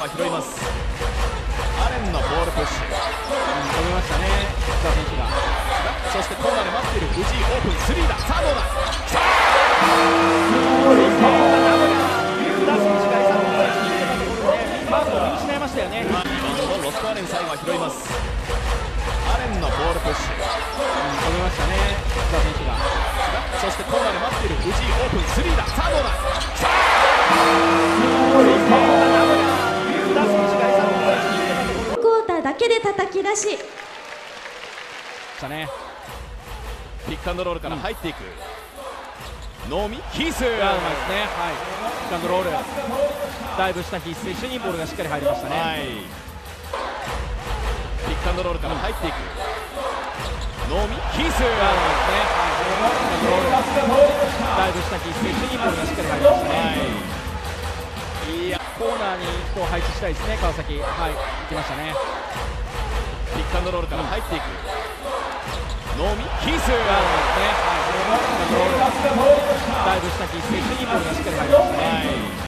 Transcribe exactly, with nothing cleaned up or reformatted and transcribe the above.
後は拾います。アレンのボールプッシュ、 止めましたね、福田選手が。 そしてコーナーで待っている藤井、オープンスリーだ。さあどうだ。さあ福田選手が餌を返しに行ったところでマークを見失いましたよね。 リバウンドのロストアレン、最後は拾います。アレンのボールプッシュ、 止めましたね、福田選手が。 そしてコーナーで待っている藤井、オープンスリーだ。さあどうだ。さあ福田選手が餌を返しに行ったところでクォーターだけで叩き出ししたね。 ピックアンドロールから入っていく、ノーミヒース、 うまいですね。はい、ピックアンドロールダイブしたヒース選手にボールがしっかり入りましたね。 はい、ピックアンドロールから入っていく、ノーミヒース、 うまいですね。はい、ピックアンドロールダイブしたヒース選手にボールがしっかり入りましたね。 はい、いやコーナーに人を配置したいですね、川崎。はい、行きましたね。 ピックアンドロールから入っていく、ノーミヒース、 うまいですね。はい、ピックアンドロールダイブしたヒース選手にボールがしっかり入りましたね。